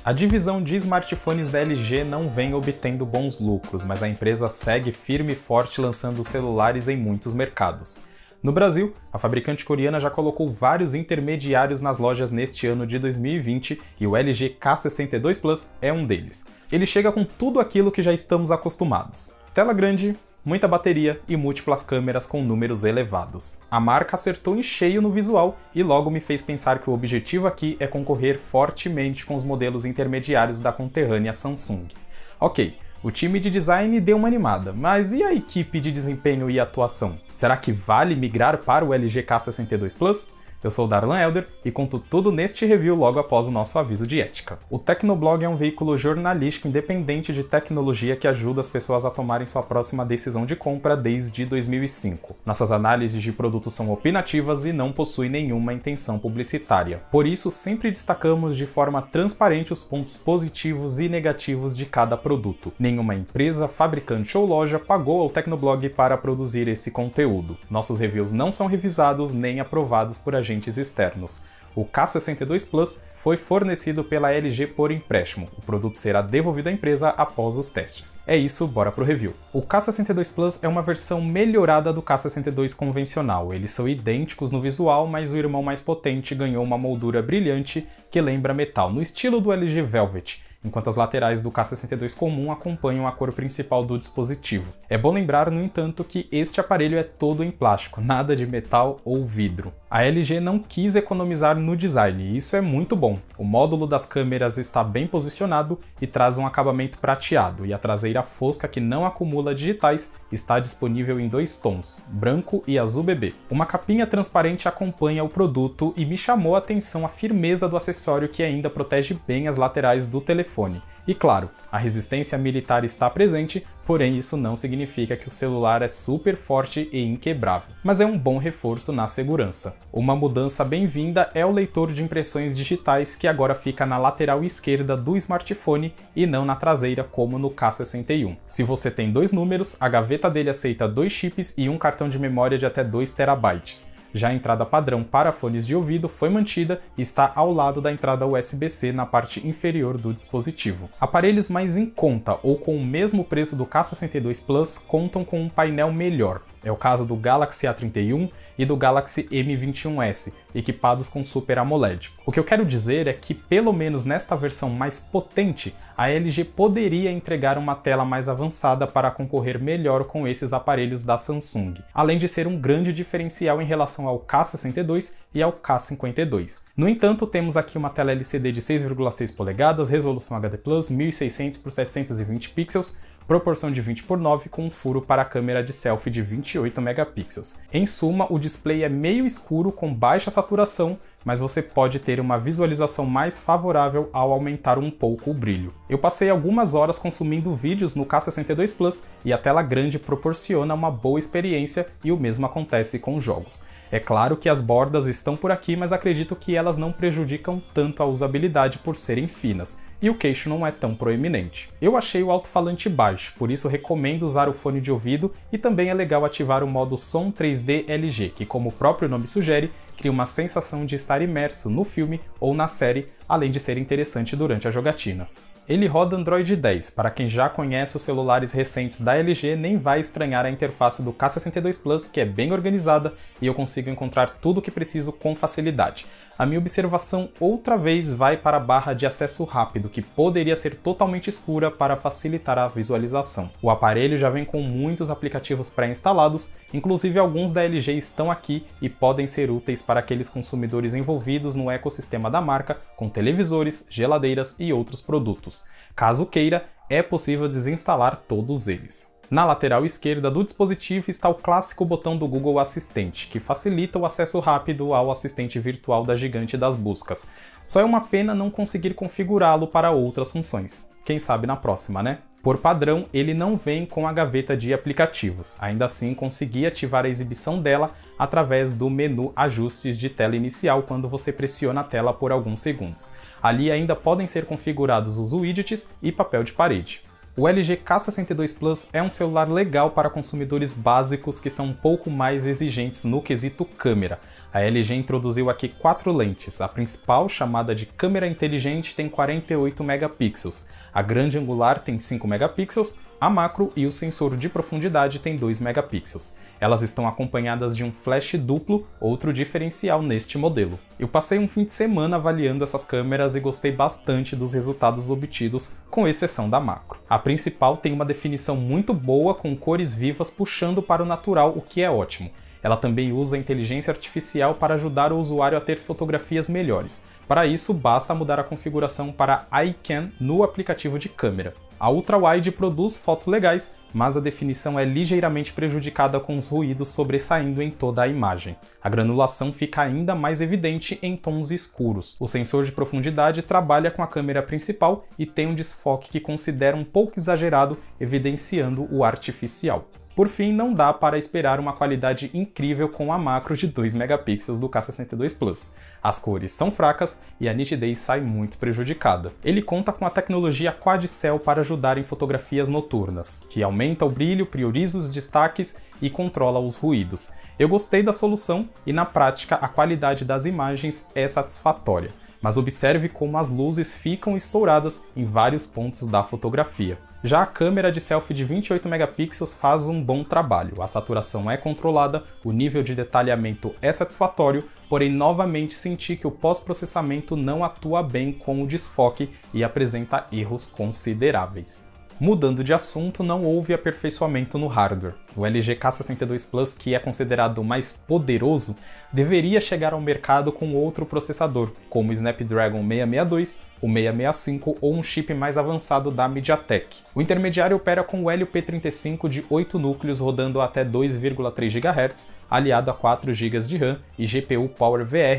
A divisão de smartphones da LG não vem obtendo bons lucros, mas a empresa segue firme e forte lançando celulares em muitos mercados. No Brasil, a fabricante coreana já colocou vários intermediários nas lojas neste ano de 2020 e o LG K62 Plus é um deles. Ele chega com tudo aquilo que já estamos acostumados: tela grande, muita bateria e múltiplas câmeras com números elevados. A marca acertou em cheio no visual e logo me fez pensar que o objetivo aqui é concorrer fortemente com os modelos intermediários da conterrânea Samsung. Ok, o time de design deu uma animada, mas e a equipe de desempenho e atuação? Será que vale migrar para o LG K62 Plus? Eu sou o Darlan Elder e conto tudo neste review logo após o nosso aviso de ética. O Tecnoblog é um veículo jornalístico independente de tecnologia que ajuda as pessoas a tomarem sua próxima decisão de compra desde 2005. Nossas análises de produtos são opinativas e não possuem nenhuma intenção publicitária. Por isso, sempre destacamos de forma transparente os pontos positivos e negativos de cada produto. Nenhuma empresa, fabricante ou loja pagou ao Tecnoblog para produzir esse conteúdo. Nossos reviews não são revisados nem aprovados por agentes externos. O K62 Plus foi fornecido pela LG por empréstimo. O produto será devolvido à empresa após os testes. É isso, bora pro review. O K62 Plus é uma versão melhorada do K62 convencional. Eles são idênticos no visual, mas o irmão mais potente ganhou uma moldura brilhante que lembra metal, no estilo do LG Velvet, enquanto as laterais do K62 comum acompanham a cor principal do dispositivo. É bom lembrar, no entanto, que este aparelho é todo em plástico, nada de metal ou vidro. A LG não quis economizar no design, e isso é muito bom. O módulo das câmeras está bem posicionado e traz um acabamento prateado, e a traseira fosca que não acumula digitais está disponível em 2 tons, branco e azul bebê. Uma capinha transparente acompanha o produto e me chamou a atenção a firmeza do acessório que ainda protege bem as laterais do telefone. E claro, a resistência militar está presente, porém isso não significa que o celular é super forte e inquebrável, mas é um bom reforço na segurança. Uma mudança bem-vinda é o leitor de impressões digitais, que agora fica na lateral esquerda do smartphone e não na traseira como no K61. Se você tem 2 números, a gaveta dele aceita 2 chips e um cartão de memória de até 2 TB. Já a entrada padrão para fones de ouvido foi mantida e está ao lado da entrada USB-C na parte inferior do dispositivo. Aparelhos mais em conta ou com o mesmo preço do K62 Plus contam com um painel melhor. É o caso do Galaxy A31 e do Galaxy M21s, equipados com Super AMOLED. O que eu quero dizer é que, pelo menos nesta versão mais potente, a LG poderia entregar uma tela mais avançada para concorrer melhor com esses aparelhos da Samsung, além de ser um grande diferencial em relação ao K62 e ao K52. No entanto, temos aqui uma tela LCD de 6,6 polegadas, resolução HD+, 1600 por 720 pixels, proporção de 20:9 com um furo para a câmera de selfie de 28 megapixels. Em suma, o display é meio escuro com baixa saturação, mas você pode ter uma visualização mais favorável ao aumentar um pouco o brilho. Eu passei algumas horas consumindo vídeos no K62 Plus e a tela grande proporciona uma boa experiência, e o mesmo acontece com jogos. É claro que as bordas estão por aqui, mas acredito que elas não prejudicam tanto a usabilidade por serem finas, e o queixo não é tão proeminente. Eu achei o alto-falante baixo, por isso recomendo usar o fone de ouvido, e também é legal ativar o modo Som 3D LG, que, como o próprio nome sugere, cria uma sensação de estar imerso no filme ou na série, além de ser interessante durante a jogatina. Ele roda Android 10, para quem já conhece os celulares recentes da LG nem vai estranhar a interface do K62 Plus, que é bem organizada e eu consigo encontrar tudo o que preciso com facilidade. A minha observação outra vez vai para a barra de acesso rápido, que poderia ser totalmente escura para facilitar a visualização. O aparelho já vem com muitos aplicativos pré-instalados, inclusive alguns da LG estão aqui e podem ser úteis para aqueles consumidores envolvidos no ecossistema da marca, com televisores, geladeiras e outros produtos. Caso queira, é possível desinstalar todos eles. Na lateral esquerda do dispositivo está o clássico botão do Google Assistente, que facilita o acesso rápido ao assistente virtual da gigante das buscas. Só é uma pena não conseguir configurá-lo para outras funções. Quem sabe na próxima, né? Por padrão, ele não vem com a gaveta de aplicativos. Ainda assim, consegui ativar a exibição dela através do menu Ajustes de tela inicial quando você pressiona a tela por alguns segundos. Ali ainda podem ser configurados os widgets e papel de parede. O LG K62 Plus é um celular legal para consumidores básicos que são um pouco mais exigentes no quesito câmera. A LG introduziu aqui 4 lentes. A principal, chamada de câmera inteligente, tem 48 megapixels. A grande angular tem 5 megapixels, a macro e o sensor de profundidade tem 2 megapixels. Elas estão acompanhadas de um flash duplo, outro diferencial neste modelo. Eu passei um fim de semana avaliando essas câmeras e gostei bastante dos resultados obtidos, com exceção da macro. A principal tem uma definição muito boa, com cores vivas puxando para o natural, o que é ótimo. Ela também usa a inteligência artificial para ajudar o usuário a ter fotografias melhores. Para isso, basta mudar a configuração para iCam no aplicativo de câmera. A ultra-wide produz fotos legais, mas a definição é ligeiramente prejudicada com os ruídos sobressaindo em toda a imagem. A granulação fica ainda mais evidente em tons escuros. O sensor de profundidade trabalha com a câmera principal e tem um desfoque que considero um pouco exagerado, evidenciando o artificial. Por fim, não dá para esperar uma qualidade incrível com a macro de 2 megapixels do K62 Plus. As cores são fracas e a nitidez sai muito prejudicada. Ele conta com a tecnologia Quad-Cell para ajudar em fotografias noturnas, que aumenta o brilho, prioriza os destaques e controla os ruídos. Eu gostei da solução e, na prática, a qualidade das imagens é satisfatória. Mas observe como as luzes ficam estouradas em vários pontos da fotografia. Já a câmera de selfie de 28 megapixels faz um bom trabalho, a saturação é controlada, o nível de detalhamento é satisfatório, porém novamente senti que o pós-processamento não atua bem com o desfoque e apresenta erros consideráveis. Mudando de assunto, não houve aperfeiçoamento no hardware. O LG K62 Plus, que é considerado o mais poderoso, deveria chegar ao mercado com outro processador, como o Snapdragon 662, o 665 ou um chip mais avançado da MediaTek. O intermediário opera com o Helio P35 de 8 núcleos rodando até 2,3 GHz, aliado a 4 GB de RAM e GPU PowerVR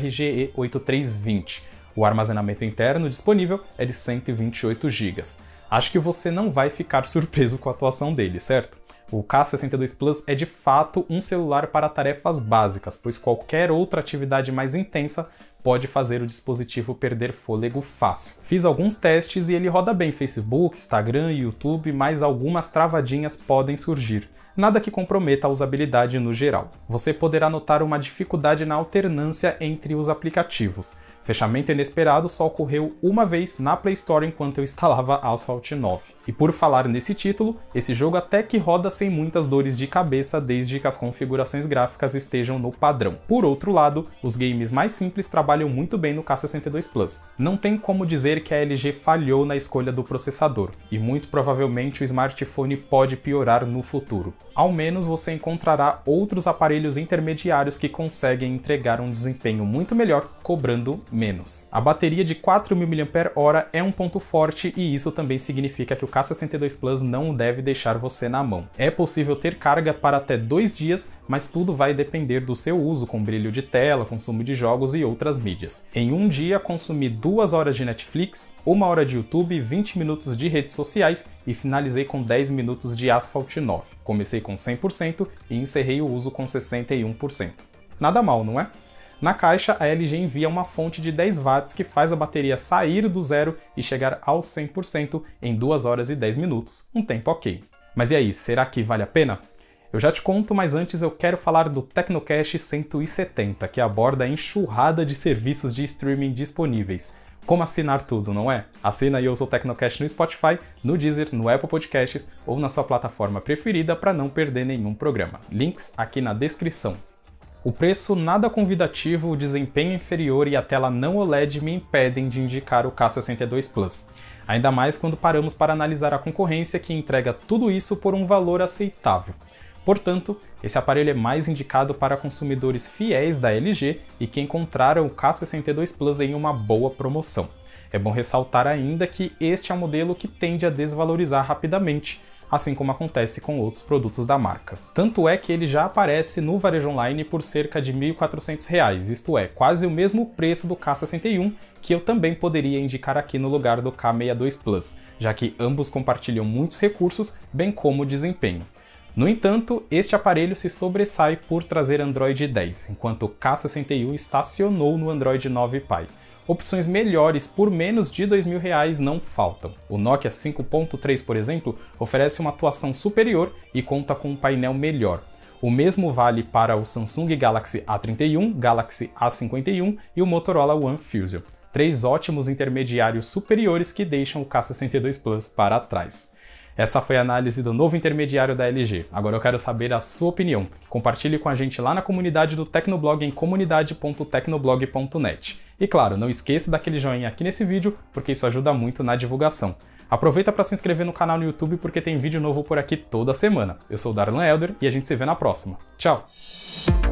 GE8320. O armazenamento interno disponível é de 128 GB. Acho que você não vai ficar surpreso com a atuação dele, certo? O K62 Plus é de fato um celular para tarefas básicas, pois qualquer outra atividade mais intensa pode fazer o dispositivo perder fôlego fácil. Fiz alguns testes e ele roda bem Facebook, Instagram e YouTube, mas algumas travadinhas podem surgir. Nada que comprometa a usabilidade no geral. Você poderá notar uma dificuldade na alternância entre os aplicativos. Fechamento inesperado só ocorreu uma vez na Play Store enquanto eu instalava Asphalt 9. E por falar nesse título, esse jogo até que roda sem muitas dores de cabeça desde que as configurações gráficas estejam no padrão. Por outro lado, os games mais simples trabalham muito bem no K62 Plus. Não tem como dizer que a LG falhou na escolha do processador, e muito provavelmente o smartphone pode piorar no futuro. Ao menos você encontrará outros aparelhos intermediários que conseguem entregar um desempenho muito melhor, cobrando menos. A bateria de 4.000 mAh é um ponto forte e isso também significa que o K62 Plus não deve deixar você na mão. É possível ter carga para até 2 dias, mas tudo vai depender do seu uso, com brilho de tela, consumo de jogos e outras mídias. Em um dia, consumi 2 horas de Netflix, 1 hora de YouTube, 20 minutos de redes sociais e finalizei com 10 minutos de Asphalt 9. Comecei com 100% e encerrei o uso com 61%. Nada mal, não é? Na caixa, a LG envia uma fonte de 10 watts que faz a bateria sair do zero e chegar aos 100% em 2 horas e 10 minutos, um tempo ok. Mas e aí, será que vale a pena? Eu já te conto, mas antes eu quero falar do Tecnocast 170, que aborda a enxurrada de serviços de streaming disponíveis. Como assinar tudo, não é? Assina e ouça o Tecnocast no Spotify, no Deezer, no Apple Podcasts ou na sua plataforma preferida para não perder nenhum programa. Links aqui na descrição. O preço nada convidativo, o desempenho inferior e a tela não OLED me impedem de indicar o K62 Plus. Ainda mais quando paramos para analisar a concorrência que entrega tudo isso por um valor aceitável. Portanto, esse aparelho é mais indicado para consumidores fiéis da LG e que encontraram o K62 Plus em uma boa promoção. É bom ressaltar ainda que este é um modelo que tende a desvalorizar rapidamente, assim como acontece com outros produtos da marca. Tanto é que ele já aparece no varejo online por cerca de R$ 1.400, isto é, quase o mesmo preço do K61, que eu também poderia indicar aqui no lugar do K62 Plus, já que ambos compartilham muitos recursos, bem como desempenho. No entanto, este aparelho se sobressai por trazer Android 10, enquanto o K61 estacionou no Android 9 Pie. opções melhores por menos de R$2.000 não faltam. O Nokia 5.3, por exemplo, oferece uma atuação superior e conta com um painel melhor. O mesmo vale para o Samsung Galaxy A31, Galaxy A51 e o Motorola One Fusion. 3 ótimos intermediários superiores que deixam o K62 Plus para trás. Essa foi a análise do novo intermediário da LG. Agora eu quero saber a sua opinião. Compartilhe com a gente lá na comunidade do Tecnoblog em comunidade.tecnoblog.net. E claro, não esqueça daquele joinha aqui nesse vídeo, porque isso ajuda muito na divulgação. Aproveita para se inscrever no canal no YouTube porque tem vídeo novo por aqui toda semana. Eu sou o Darlan Helder e a gente se vê na próxima. Tchau!